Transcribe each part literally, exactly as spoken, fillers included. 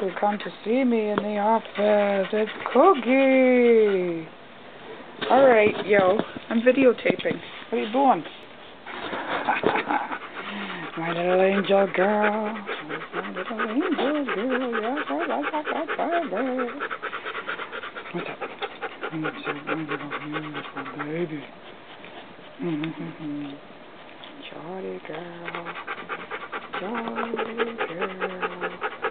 who come to see me in the office. It's Cookie. Alright, yo, I'm videotaping. What are you doing? My little angel girl. My little angel girl. Yes, I like that girl. What's up? What's up, my little beautiful baby? Jolly girl. Jolly girl.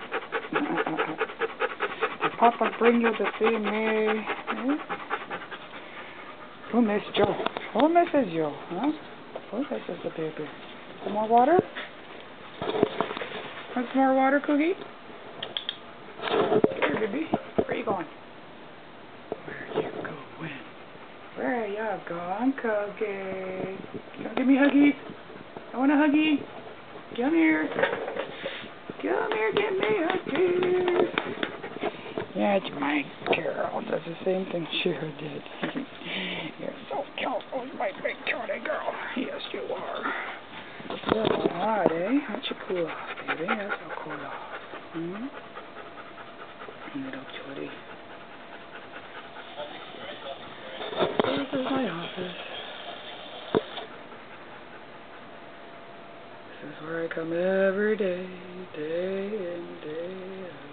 Did Papa bring you to see me? Eh? Who missed Joe? Who misses you? Huh? Who misses the baby? Some more water? Want some more water, Cookie? Here, baby. Where are you going? Where are you going? Where are you going, Cookie? You gonna give me huggies? I want a huggy. Come here. Come here, give me huggies. Yeah, it's my girl. Does the same thing Shira did. You're so cute. Oh, my big cutie girl. Yes, you are. You're so hot, eh? Why don't you cool off, baby? That's how cool off. Hmm? Little cutie. This is my office. This is where I come every day, day in, day out.